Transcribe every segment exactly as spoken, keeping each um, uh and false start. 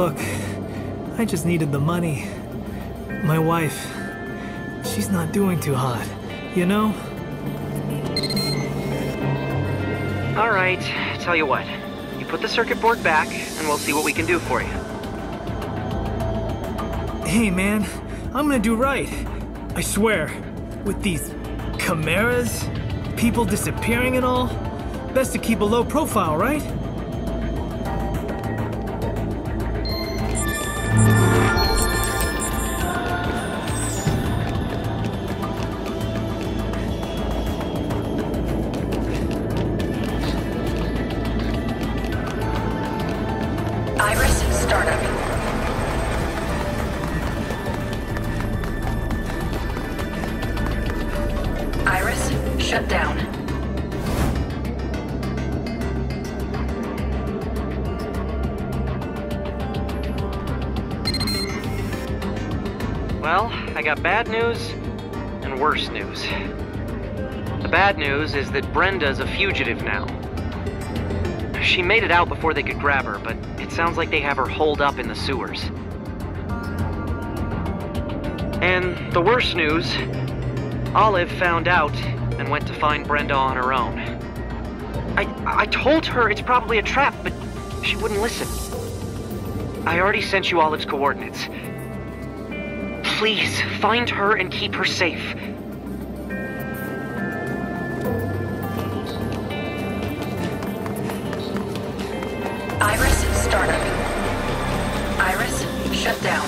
Look, I just needed the money. My wife, she's not doing too hot, you know? Alright, tell you what. You put the circuit board back, and we'll see what we can do for you. Hey man, I'm gonna do right. I swear. With these chimeras, people disappearing and all, best to keep a low profile, right? Shut down. Well, I got bad news and worse news. The bad news is that Brenda's a fugitive now. She made it out before they could grab her, but it sounds like they have her holed up in the sewers. And the worst news, Olive found out and went to find Brenda on her own. I, I told her it's probably a trap, but she wouldn't listen. I already sent you Olive's coordinates. Please, find her and keep her safe. Iris, startup. Iris, shut down.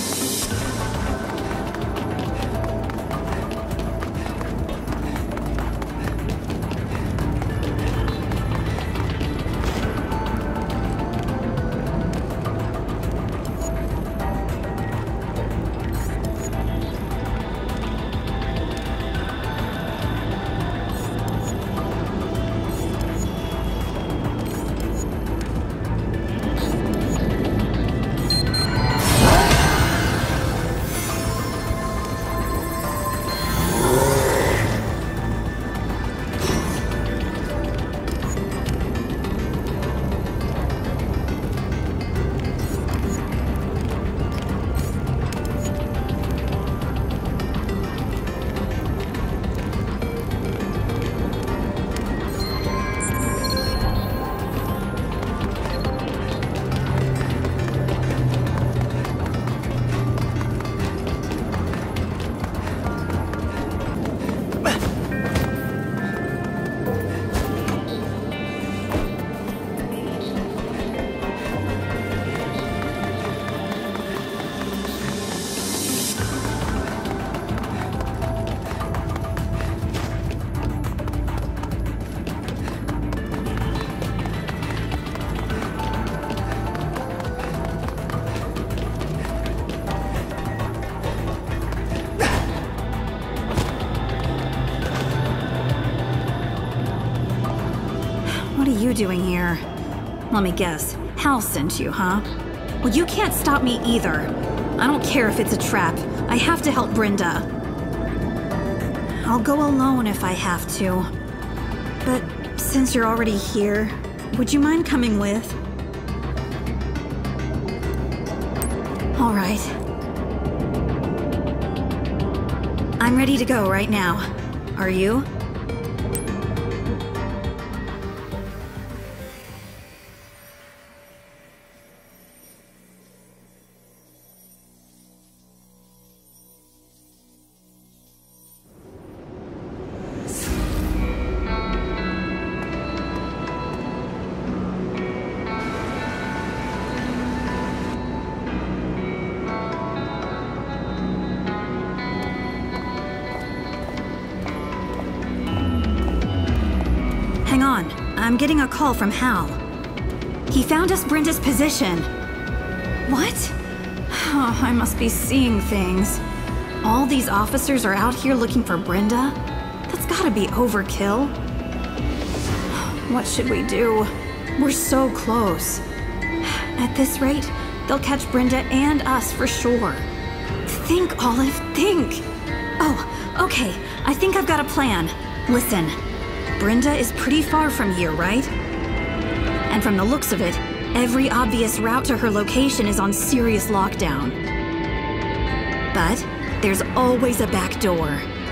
What are you doing here? Let me guess. Hal sent you, huh? Well, you can't stop me either. I don't care if it's a trap. I have to help Brenda. I'll go alone if I have to. But since you're already here, would you mind coming with? All right. I'm ready to go right now. Are you? Hang on, I'm getting a call from Hal. He found us Brenda's position. What? Oh, I must be seeing things. All these officers are out here looking for Brenda? That's gotta be overkill. What should we do? We're so close. At this rate, they'll catch Brenda and us for sure. Think, Olive, think! Oh, okay, I think I've got a plan. Listen. Brenda is pretty far from here, right? And from the looks of it, Every obvious route to her location is on serious lockdown. But there's always a back door.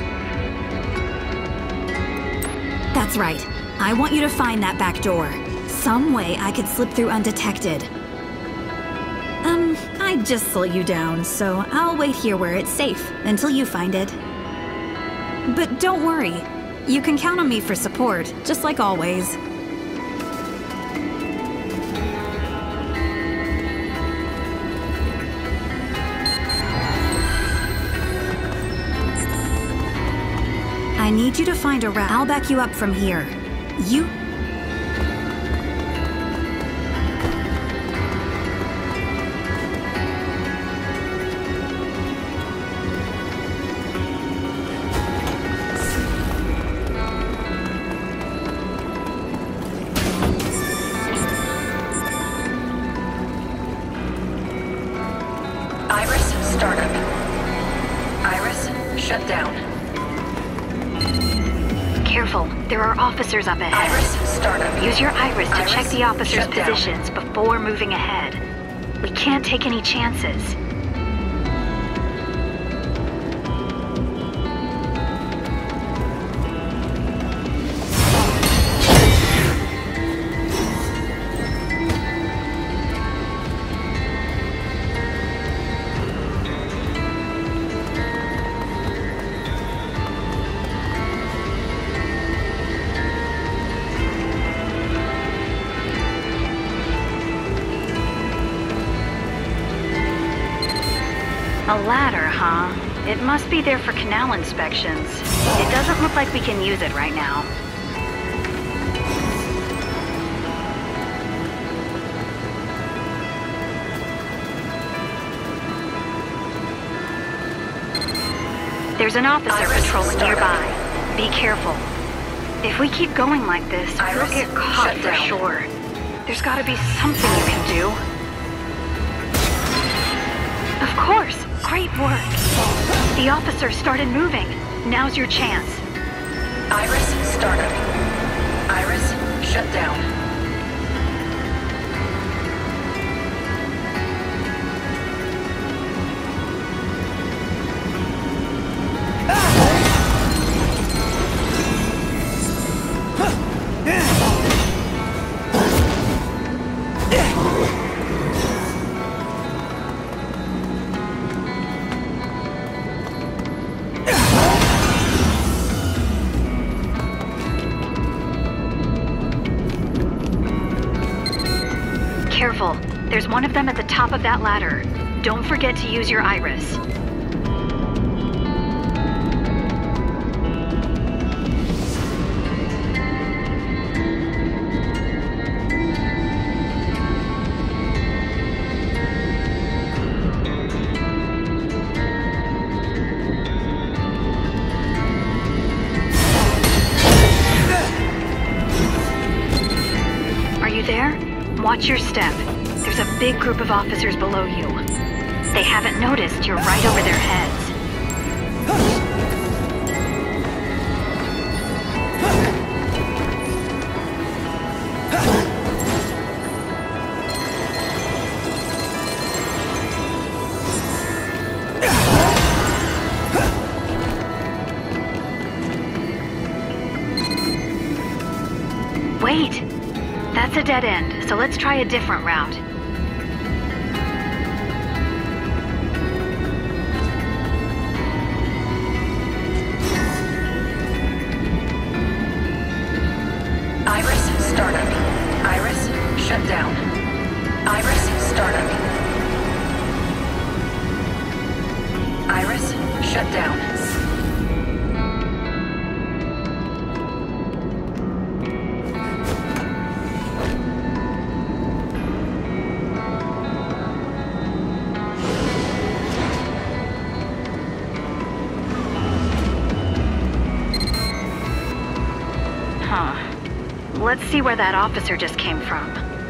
That's right. I want you to find that back door. Some way I could slip through undetected. Um, I'd just slow you down, so I'll wait here where it's safe until you find it. But don't worry. You can count on me for support, just like always. I need you to find a route. I'll back you up from here. You... Iris, startup. Iris, shut down. Careful, there are officers up ahead. Iris, startup. Use your iris to Iris, check the officers' shut down. positions before moving ahead. We can't take any chances. A ladder, huh? It must be there for canal inspections. It doesn't look like we can use it right now. There's an officer Iris, patrolling start nearby. Be careful. If we keep going like this, Iris, we'll get caught shut for down. sure. There's gotta be something you can do. Of course! Great work! The officer started moving. Now's your chance. Iris, startup. Iris, shut down. Careful. There's one of them at the top of that ladder. Don't forget to use your iris. Are you there? Watch your step. There's a big group of officers below you. They haven't noticed you're right over their heads. Wait! That's a dead end, so let's try a different route. Iris, startup. Iris, shut down. Iris, startup. Iris, shut down. Huh. Let's see where that officer just came from.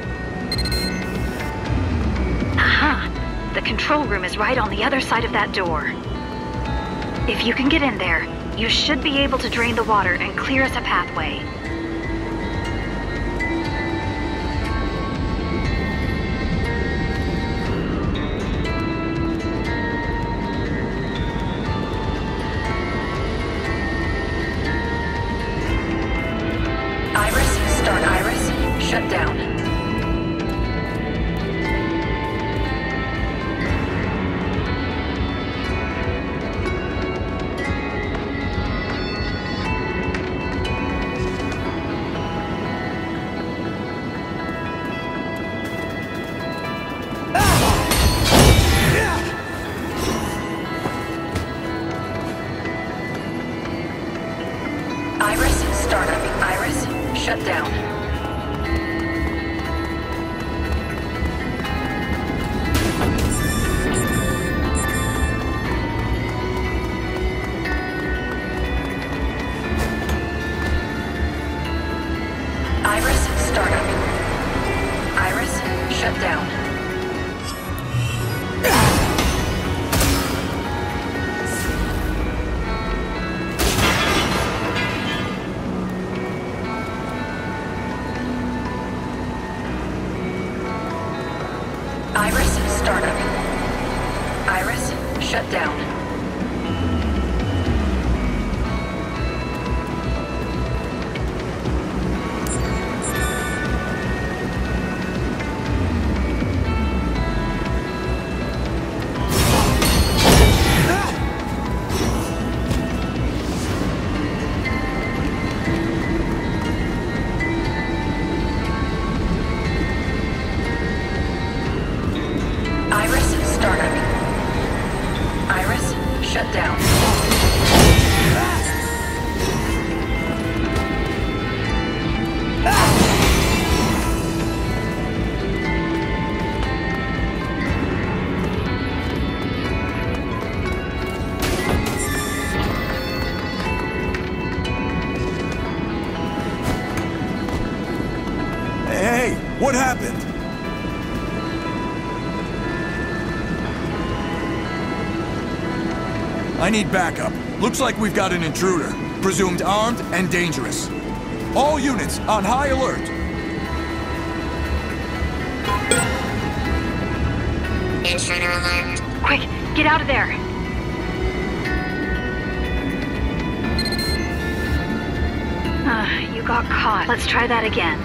Aha! The control room is right on the other side of that door. If you can get in there, you should be able to drain the water and clear us a pathway. shut down. Iris, startup. Iris, shut down. Iris, startup. Iris, shut down. Iris, startup. Iris, shut down. Hey, what happened? I need backup. Looks like we've got an intruder. Presumed armed and dangerous. All units on high alert. Intruder alert. Quick, get out of there. Uh, you got caught. Let's try that again.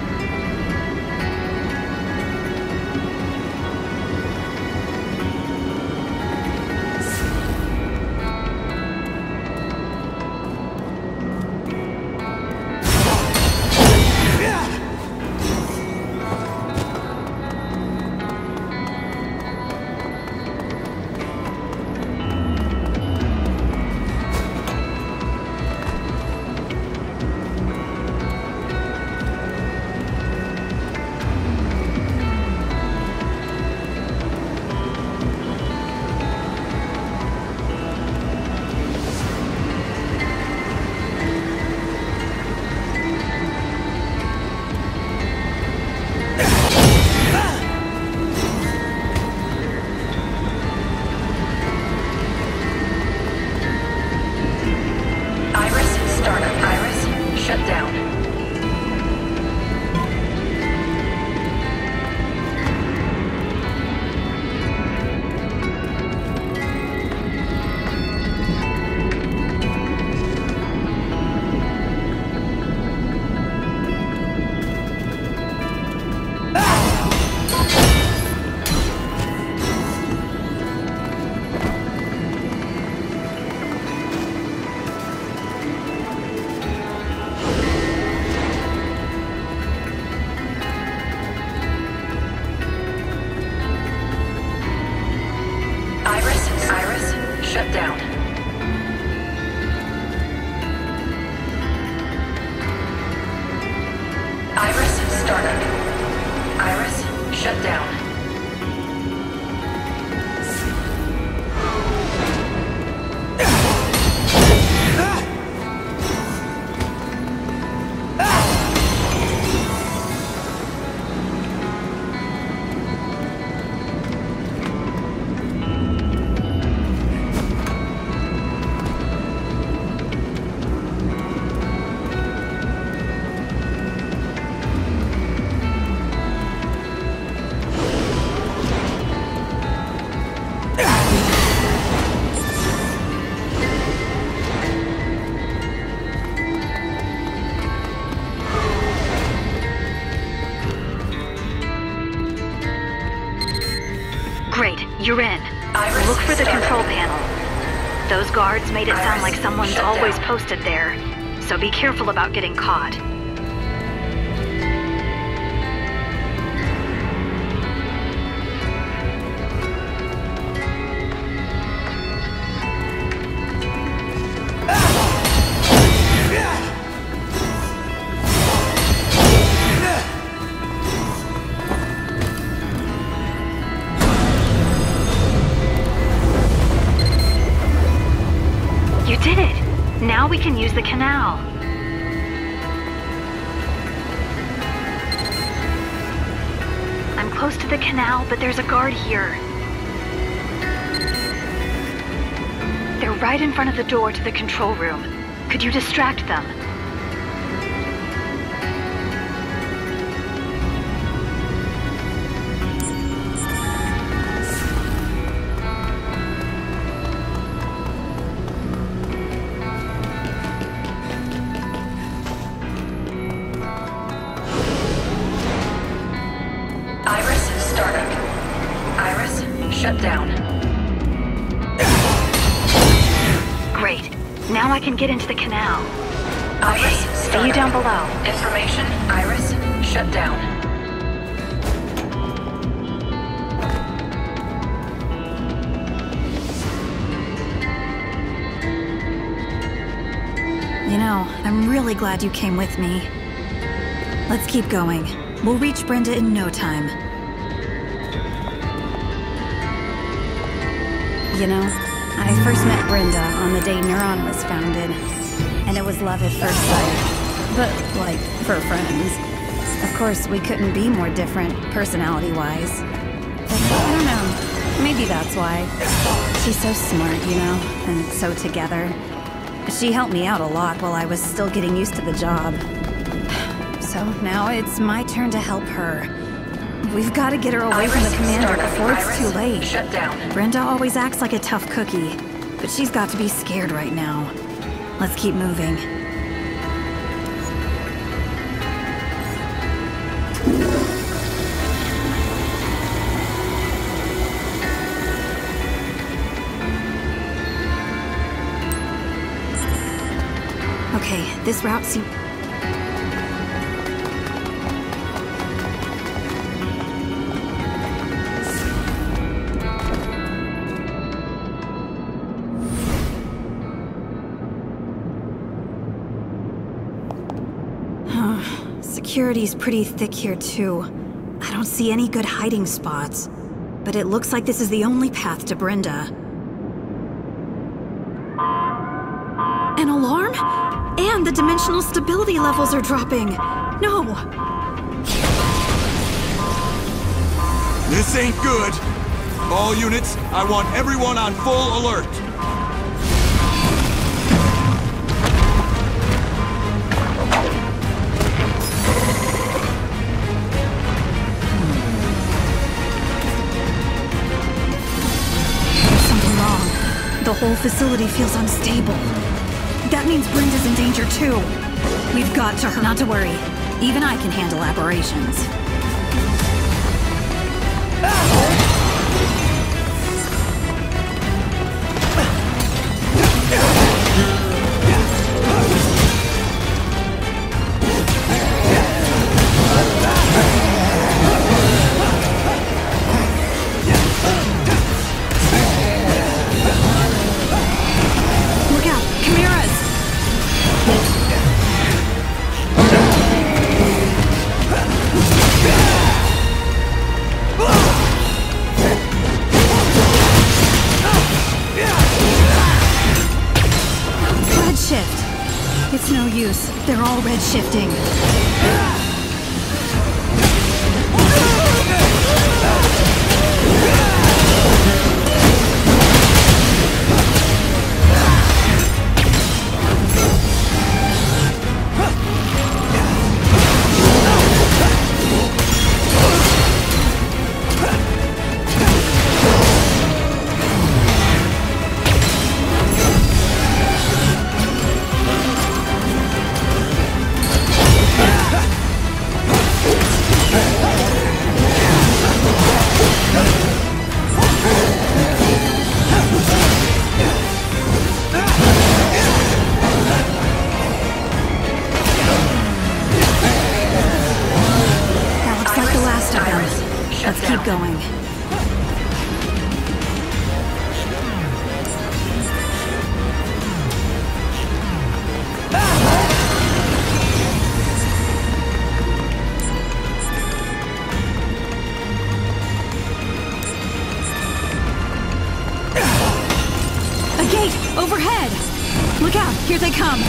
Shut down. Iris, startup. Iris, shut down. Great, you're in. Iris, Look for the startup. control panel. Those guards made it sound Iris, like someone's shut always down. posted there, so be careful about getting caught. You did it! Now we can use the canal. I'm close to the canal, but there's a guard here. They're right in front of the door to the control room. Could you distract them? Shut down. Great. Now I can get into the canal. Iris, See you down below. Information, Iris, shut down. You know, I'm really glad you came with me. Let's keep going. We'll reach Brenda in no time. You know, I first met Brenda on the day Neuron was founded, and it was love at first sight. But, like, for friends. Of course, we couldn't be more different, personality-wise. But I don't know, maybe that's why. She's so smart, you know, and so together. She helped me out a lot while I was still getting used to the job. So now it's my turn to help her. We've got to get her away Iris, from the commander startup. before it's Iris, too late. Shut down. Brenda always acts like a tough cookie, but she's got to be scared right now. Let's keep moving. Okay, this route seems... Security's pretty thick here, too. I don't see any good hiding spots. But it looks like this is the only path to Brenda. An alarm? And the dimensional stability levels are dropping! No! This ain't good. All units, I want everyone on full alert. The whole facility feels unstable. That means Brenda's in danger too. We've got to her. Not to worry. Even I can handle aberrations. It's no use. They're all red-shifting. Let's keep going. A gate overhead! Look out! Here they come!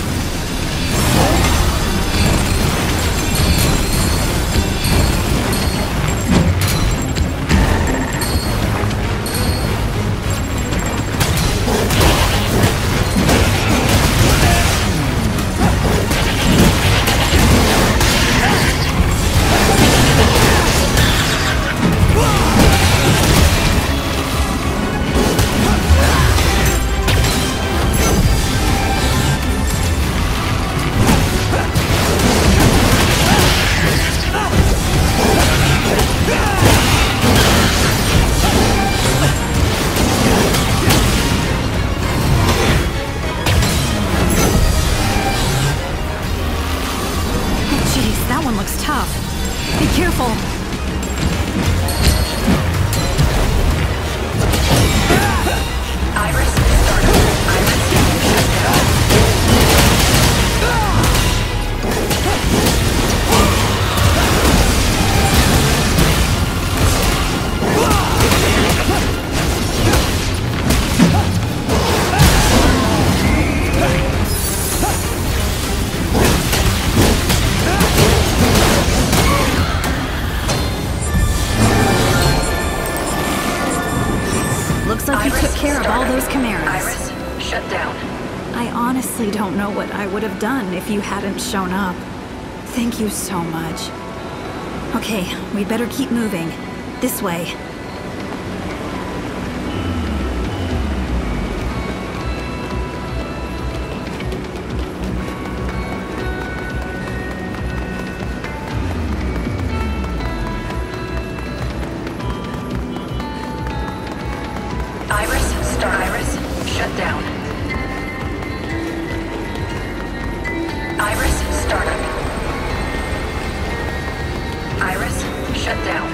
Done if you hadn't shown up. Thank you so much. Okay, we'd better keep moving. This way. Iris, start. Iris, shut down. Iris, startup. Iris, shut down.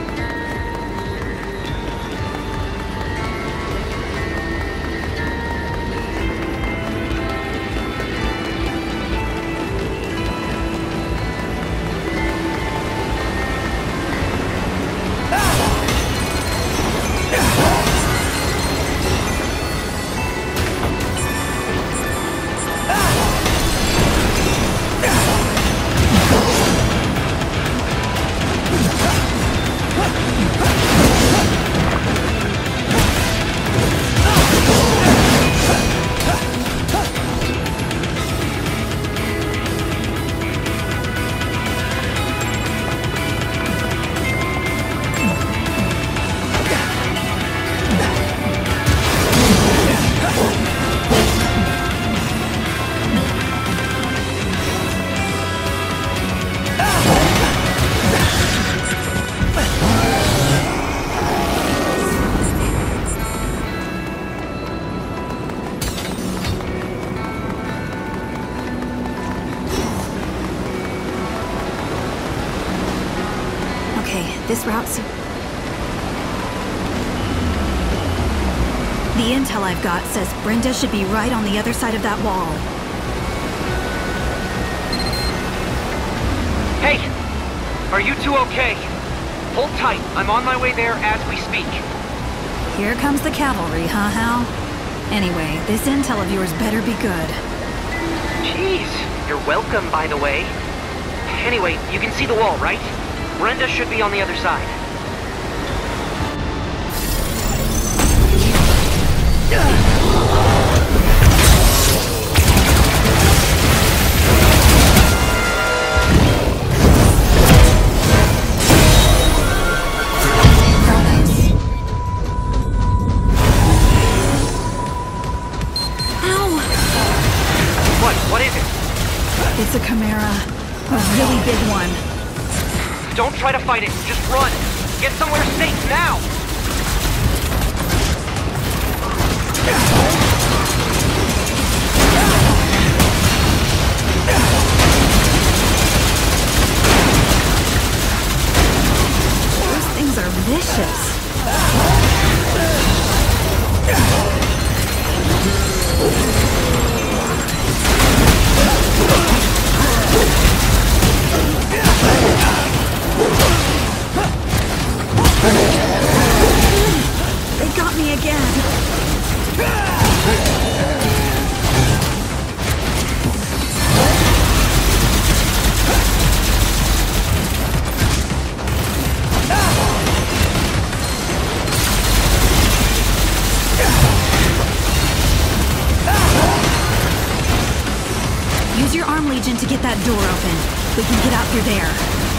This route's... The intel I've got says Brenda should be right on the other side of that wall. Hey! Are you two okay? Hold tight. I'm on my way there as we speak. Here comes the cavalry, huh, Hal? Anyway, this intel of yours better be good. Jeez, you're welcome, by the way. Anyway, you can see the wall, right? Brenda should be on the other side. Ow! What? What is it? It's a Chimera. A really big one. Don't try to fight it, just run! Get somewhere safe, now! Those things are vicious. Use your arm, Legion, to get that door open. We can get out through there.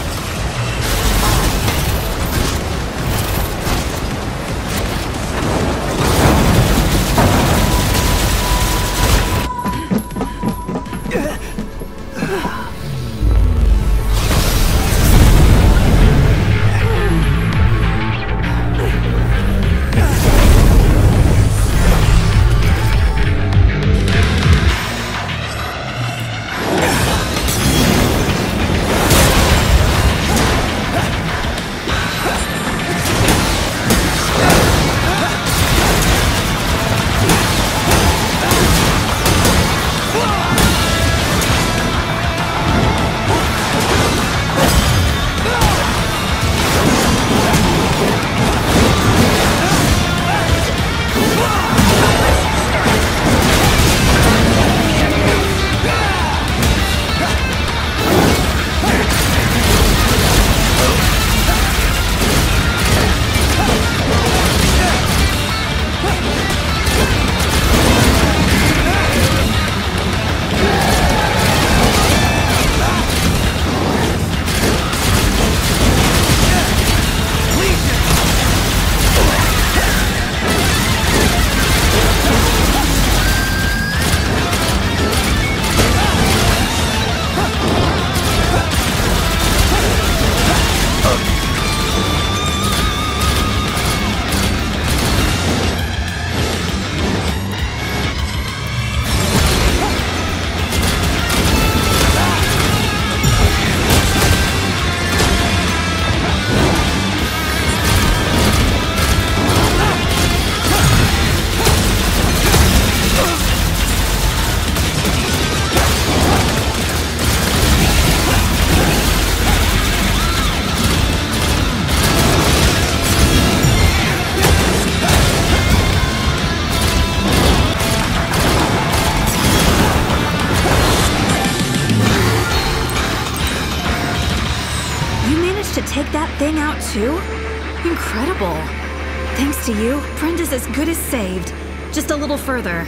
Take that thing out too? Incredible. Thanks to you, Brenda's as good as saved. Just a little further.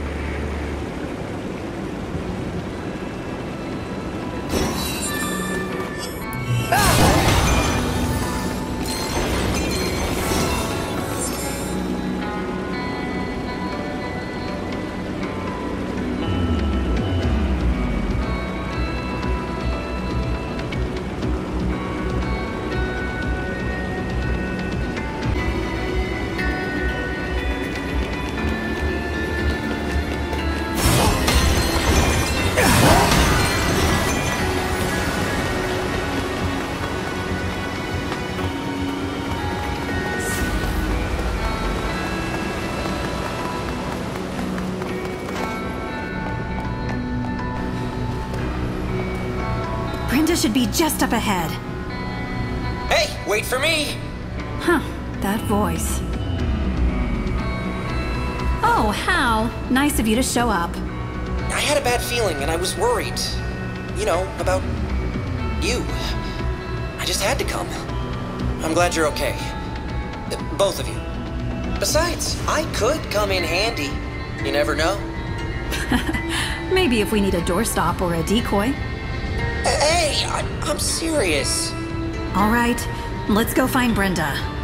Brenda should be just up ahead. Hey, wait for me! Huh, that voice. Oh, Hal. Nice of you to show up. I had a bad feeling and I was worried. You know, about you. I just had to come. I'm glad you're okay. Both of you. Besides, I could come in handy. You never know. Maybe if we need a doorstop or a decoy. Hey, I, I'm serious. All right, let's go find Brenda.